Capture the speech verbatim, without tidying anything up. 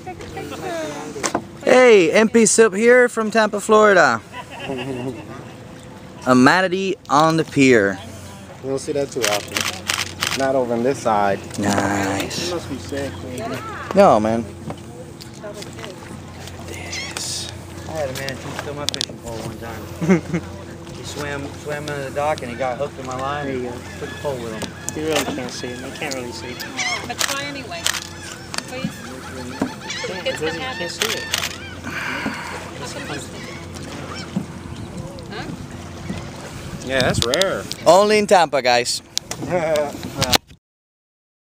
take a picture. Hey, MPSoup here from Tampa, Florida. A manatee on the pier. You don't see that too often. Not over on this side. Nice. You must be sick, baby. No, man. I had a manatee steal my fishing pole one time. He swam swam into the dock and he got hooked in my line. There you go. Took the pole with him. You really can't see it. You can't really see it. But try anyway. Please. Yeah, Kids it doesn't, can have can't it. see it. How come this thing? Huh? Yeah, that's rare. Only in Tampa, guys.